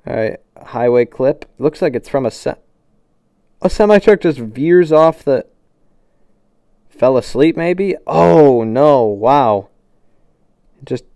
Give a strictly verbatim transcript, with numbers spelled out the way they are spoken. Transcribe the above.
Alright, highway clip. Looks like it's from a se a semi-truck just veers off the... Fell asleep, maybe? Oh, no. Wow. Just